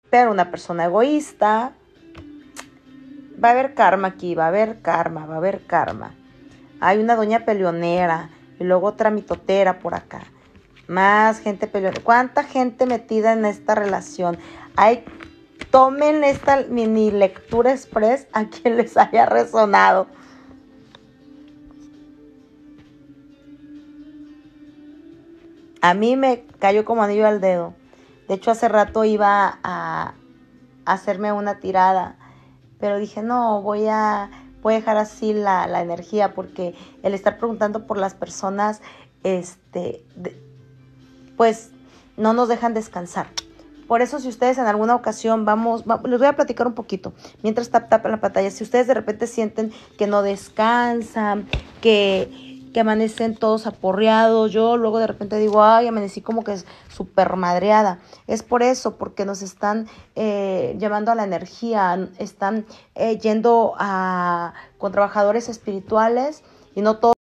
pero una persona egoísta. Va a haber karma aquí, va a haber karma. Hay una doña peleonera y luego otra mitotera por acá. Más gente peleonera. ¿Cuánta gente metida en esta relación? Tomen esta mini lectura express a quien les haya resonado. A mí me cayó como anillo al dedo. De hecho, hace rato iba a hacerme una tirada, pero dije, no, voy a dejar así la energía, porque el estar preguntando por las personas, pues no nos dejan descansar. Por eso, si ustedes en alguna ocasión les voy a platicar un poquito, mientras tapan la pantalla, si ustedes de repente sienten que no descansan, que amanecen todos aporreados, yo luego de repente digo, ay, amanecí como que es súper madreada. Es por eso, porque nos están llevando a la energía, están yendo con trabajadores espirituales y no todos